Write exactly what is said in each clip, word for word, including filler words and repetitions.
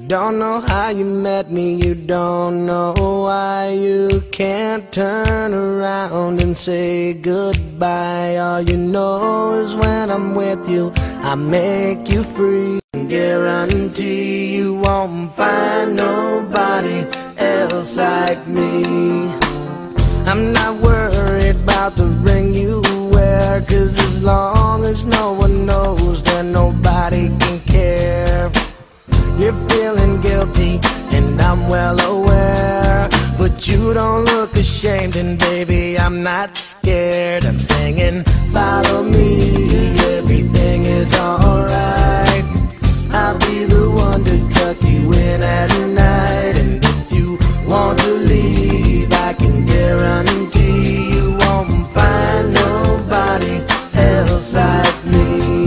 Don't know how you met me, you don't know why you can't turn around and say goodbye. All you know is when I'm with you, I make you free. Guarantee you won't find nobody else like me. I'm not worried about the ring you wear, 'cause as long as no one knows, then nobody can care. You're feeling guilty, and I'm well aware, but you don't look ashamed, and baby, I'm not scared. I'm singing, follow me, everything is alright. I'll be the one to tuck you in at night, and if you want to leave, I can guarantee you won't find nobody else like me.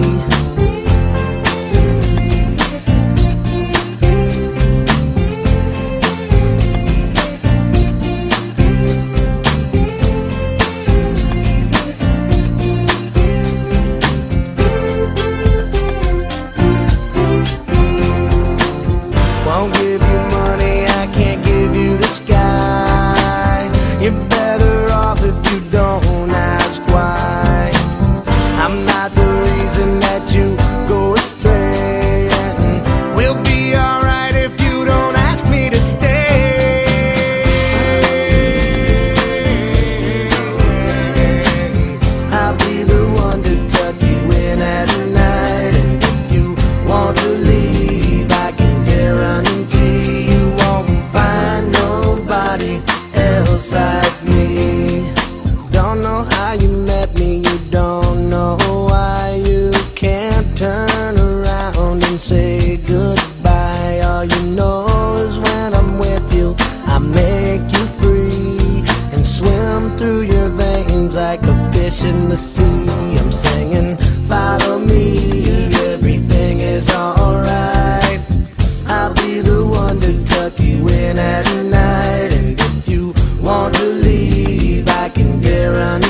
Won't give you money, I can't give you the sky. You're better off if you don't ask why. I'm not the reason that you go astray, and we'll be alright if you don't ask me to stay. I'll be the one to tuck you in at night, and if you want to leave, I can guarantee you won't find nobody else like me. Don't know how you met me, you don't know why you can't turn around and say goodbye. All you know is when I'm with you, I make you free and swim through your veins like a fish in the sea. I'm singing, follow me, everything is alright. I'll be the one to tuck you in at night, and if you want to leave, I can guarantee